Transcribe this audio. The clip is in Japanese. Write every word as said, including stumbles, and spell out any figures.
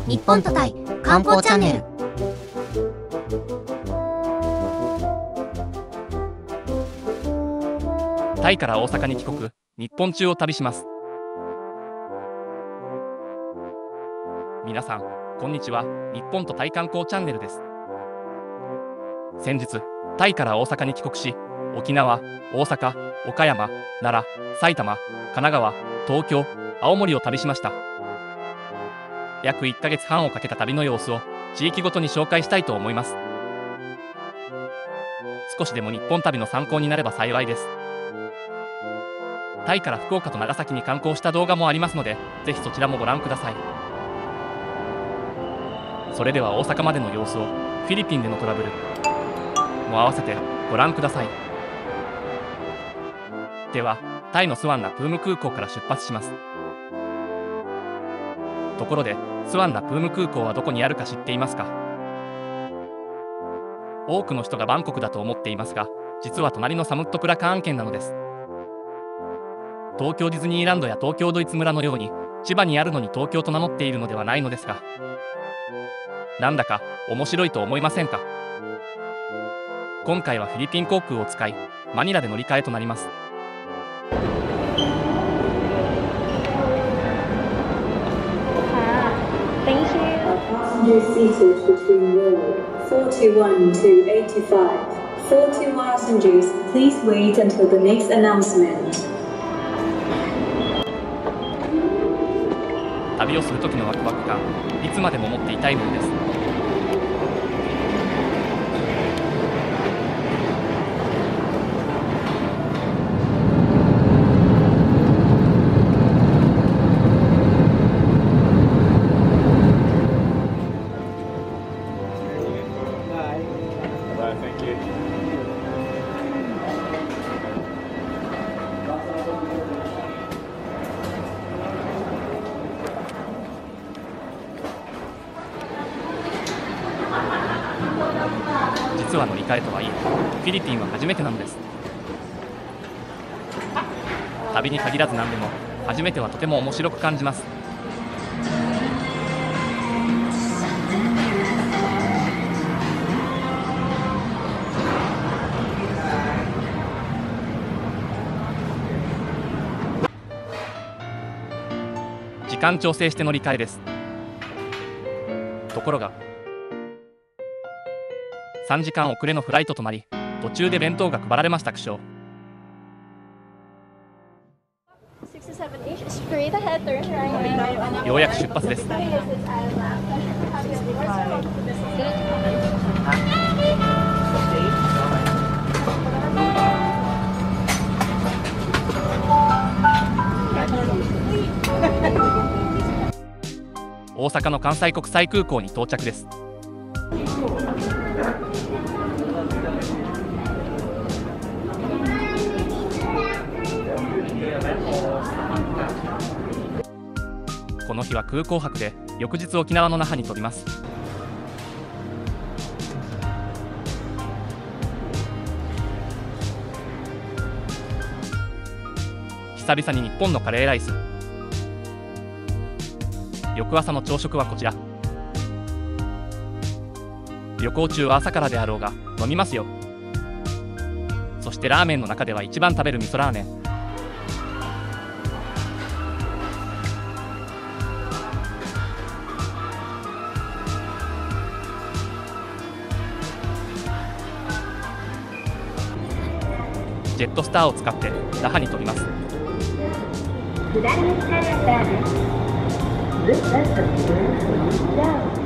日本とタイ観光チャンネル。 タイから大阪に帰国、日本中を旅します。皆さんこんにちは。日本とタイ観光チャンネルです。先日タイから大阪に帰国し、沖縄、大阪、岡山、奈良、埼玉、神奈川、東京、青森を旅しました。約いっかげつはんをかけた旅の様子を地域ごとに紹介したいと思います。少しでも日本旅の参考になれば幸いです。タイから福岡と長崎に観光した動画もありますので、ぜひそちらもご覧ください。それでは大阪までの様子をフィリピンでのトラブルも合わせてご覧ください。ではタイのスワンナプーム空港から出発します。ところでスワンナプーム空港はどこにあるか知っていますか？多くの人がバンコクだと思っていますが、実は隣のサムットプラカーン県なのです。東京ディズニーランドや東京ドイツ村のように千葉にあるのに東京と名乗っているのではないのですが、なんだか面白いと思いませんか？今回はフィリピン航空を使い、マニラで乗り換えとなります。 Passenger seated between row forty-one to eighty-five. forty passengers, please wait until the next announcement. 旅をする時のワクワク感、いつまでも持っていたいものです。実は乗り換えとはいえ、フィリピンは初めてなのです。旅に限らず何でも初めてはとても面白く感じます。時間調整して乗り換えです。ところがさんじかん遅れのフライトとなり、途中で弁当が配られました。苦笑。ようやく出発です。大阪の関西国際空港に到着です。この日は空港泊で、翌日沖縄の那覇に飛びます。久々に日本のカレーライス。翌朝の朝食はこちら。旅行中は朝からであろうが飲みますよ。そしてラーメンの中では一番食べる味噌ラーメン。ジェットスターを使って那覇に飛びます。 Good afternoon, This is the